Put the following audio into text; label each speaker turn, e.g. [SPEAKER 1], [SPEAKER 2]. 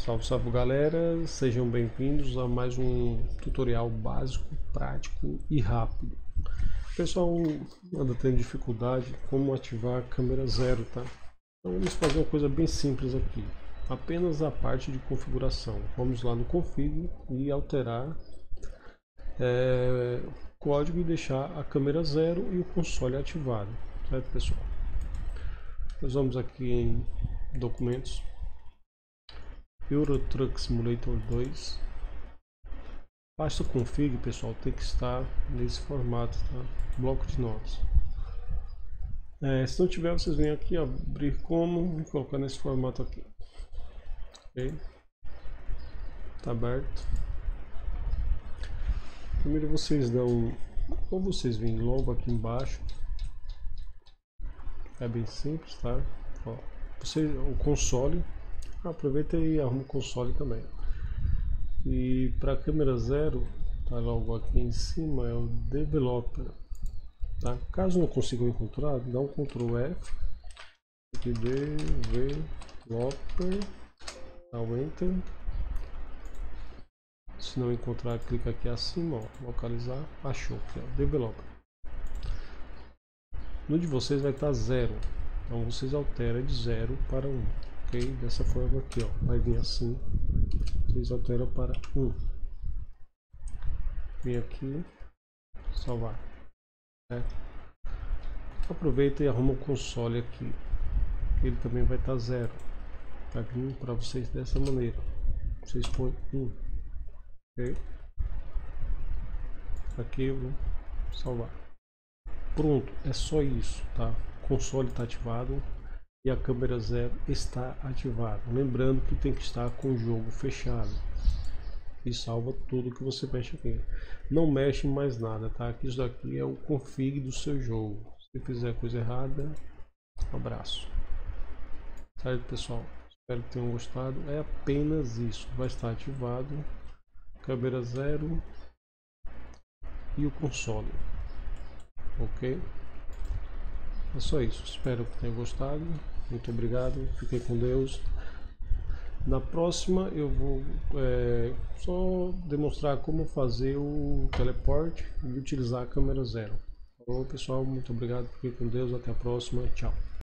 [SPEAKER 1] Salve, salve galera, sejam bem-vindos a mais um tutorial básico, prático e rápido. O pessoal anda tendo dificuldade como ativar a câmera zero, tá? Então vamos fazer uma coisa bem simples aqui, apenas a parte de configuração. Vamos lá no config e alterar o código e deixar a câmera zero e o console ativado, certo pessoal? Nós vamos aqui em documentos, Euro Truck Simulator 2. Pasta config, pessoal, tem que estar nesse formato, tá? Bloco de notas. Se não tiver, vocês vêm aqui, ó, abrir como e colocar nesse formato aqui. Ok? Tá aberto. Primeiro vocês dão, ou vocês vêm logo aqui embaixo. É bem simples, tá? Ó, o console. Aproveita e arruma o console também. E para a câmera zero, tá logo aqui em cima, é o Developer. Tá? Caso não consigam encontrar, dá um Ctrl F, aqui Developer, dá um Enter. Se não encontrar, clica aqui acima, ó, localizar, achou, aqui, ó, Developer. No de vocês vai estar 0, então vocês alteram de 0 para 1, ok? Dessa forma aqui, ó, vai vir assim, vocês alteram para 1. Vem aqui, salvar. Aproveita e arruma o console aqui, ele também vai estar 0, vai vir para vocês dessa maneira, vocês põem 1, ok? Aqui eu vou salvar. Pronto, é só isso, tá? O console está ativado e a câmera zero está ativada. Lembrando que tem que estar com o jogo fechado. E salva tudo que você mexe aqui. Não mexe em mais nada, tá? Isso daqui é o config do seu jogo. Se fizer coisa errada, um abraço. Certo, pessoal? Espero que tenham gostado. É apenas isso. Vai estar ativado. Câmera zero e o console. Ok? É só isso. Espero que tenham gostado. Muito obrigado. Fiquem com Deus. Na próxima eu vou só demonstrar como fazer o teleporte e utilizar a câmera zero. Falou, pessoal, muito obrigado, fiquem com Deus, até a próxima, tchau.